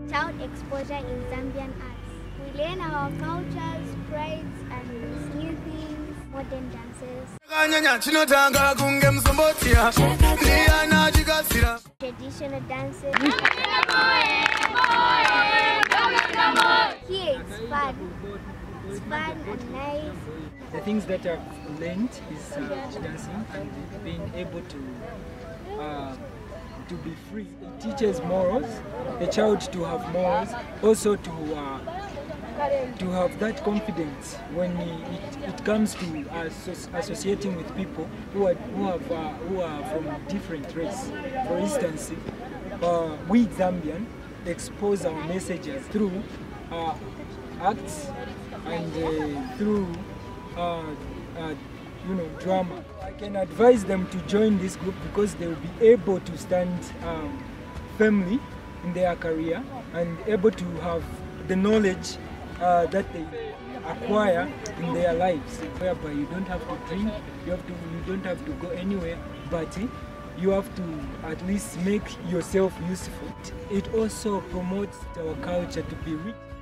Child exposure in Zambian arts. We learn our cultures, prides, and new things, modern dances, traditional dances. Here it's fun. It's fun and nice. The things that I've learned is dancing and being able to be free. It teaches morals, the child to have morals, also to have that confidence when it comes to associating with people who are from different race. For instance, we Zambian expose our messages through acts and through drama. I can advise them to join this group because they will be able to stand firmly in their career and able to have the knowledge that they acquire in their lives, whereby you don't have to drink, you don't have to go anywhere, but you have to at least make yourself useful. It also promotes our culture to be rich.